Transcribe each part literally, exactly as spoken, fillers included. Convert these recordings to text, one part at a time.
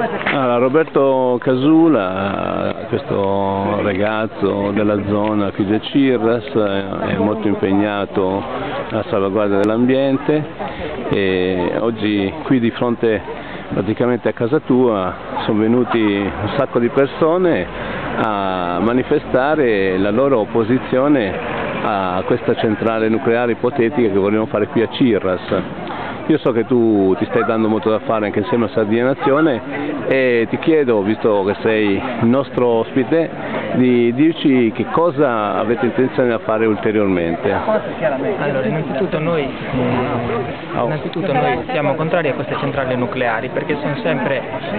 Allora, Roberto Casula, questo ragazzo della zona qui del Cirras, è molto impegnato alla salvaguardia dell'ambiente e oggi qui di fronte praticamente a casa tua sono venuti un sacco di persone a manifestare la loro opposizione a questa centrale nucleare ipotetica che vogliono fare qui a Cirras. Io so che tu ti stai dando molto da fare anche insieme a Sardinia Nazione e ti chiedo, visto che sei il nostro ospite, di dirci che cosa avete intenzione di fare ulteriormente. Allora, innanzitutto noi, innanzitutto noi siamo contrari a queste centrali nucleari perché sono sempre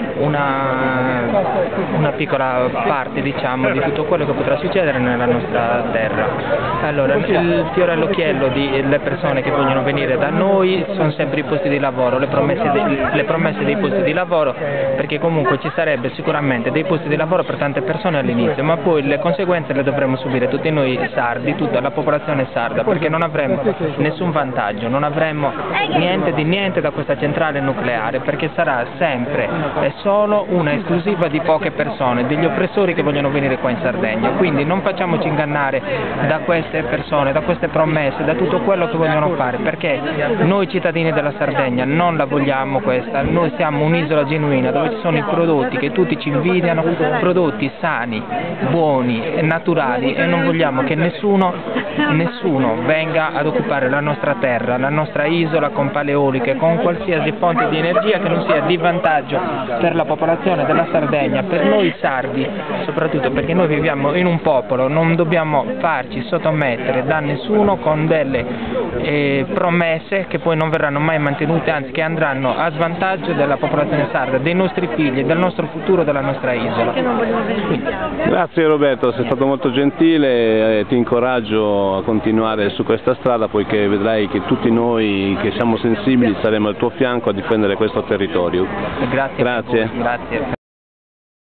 una, una piccola parte, diciamo, di tutto quello che potrà succedere nella nostra terra. Allora, il fiore all'occhiello delle persone che vogliono venire da noi sono sempre i posti di lavoro, le promesse, dei, le promesse dei posti di lavoro, perché comunque ci sarebbe sicuramente dei posti di lavoro per tante persone all'inizio, ma poi le conseguenze le dovremo subire tutti noi sardi, tutta la popolazione sarda, perché non avremo nessun vantaggio, non avremo niente di niente da questa centrale nucleare, perché sarà sempre e solo una esclusiva di poche persone, degli oppressori che vogliono venire qua in Sardegna. Quindi non facciamoci ingannare da queste persone, da queste promesse, da tutto quello che vogliono fare, perché noi cittadini della Sardegna non la vogliamo questa, noi siamo un'isola genuina dove ci sono i prodotti che tutti ci invidiano, prodotti sani, buoni e naturali, e non vogliamo che nessuno, nessuno venga ad occupare la nostra terra, la nostra isola con pale eoliche, con qualsiasi fonte di energia che non sia di vantaggio per la popolazione della Sardegna, per noi sardi soprattutto, perché noi viviamo in un popolo, non dobbiamo farci sottomettere da nessuno con delle eh, promesse che poi non verranno mai mantenute, anzi che andranno a svantaggio della popolazione sarda, dei nostri figli, del nostro futuro, della nostra isola. Quindi. Grazie Roberto, sei stato molto gentile e ti incoraggio a continuare su questa strada, poiché vedrai che tutti noi che siamo sensibili saremo al tuo fianco a difendere questo territorio. Grazie. Grazie. Grazie.